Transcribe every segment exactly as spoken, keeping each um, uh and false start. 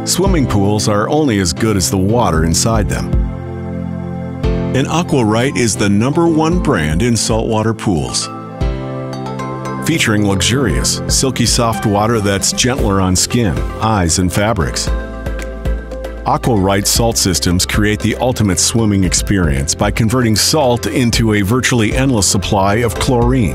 Swimming pools are only as good as the water inside them. And AquaRite is the number one brand in saltwater pools. Featuring luxurious, silky soft water that's gentler on skin, eyes, and fabrics. AquaRite salt systems create the ultimate swimming experience by converting salt into a virtually endless supply of chlorine.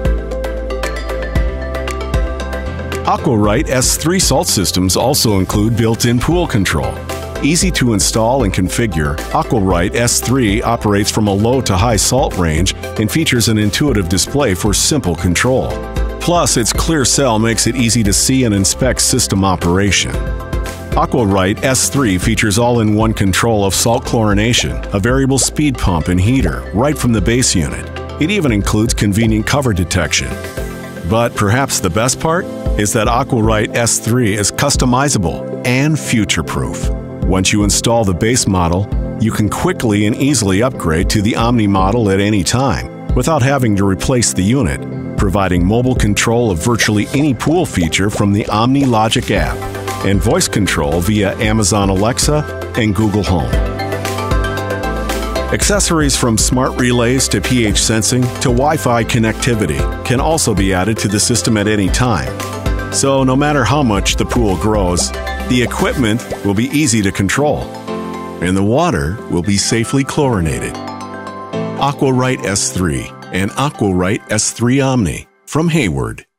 AquaRite S three salt systems also include built-in pool control. Easy to install and configure, AquaRite S three operates from a low to high salt range and features an intuitive display for simple control. Plus, its clear cell makes it easy to see and inspect system operation. AquaRite S three features all-in-one control of salt chlorination, a variable speed pump and heater, right from the base unit. It even includes convenient cover detection. But perhaps the best part is that AquaRite S three is customizable and future-proof. Once you install the base model, you can quickly and easily upgrade to the Omni model at any time without having to replace the unit, providing mobile control of virtually any pool feature from the Omni Logic app, and voice control via Amazon Alexa and Google Home. Accessories from smart relays to pH sensing to Wi-Fi connectivity can also be added to the system at any time. So no matter how much the pool grows, the equipment will be easy to control, and the water will be safely chlorinated. AquaRite S three and AquaRite S three Omni from Hayward.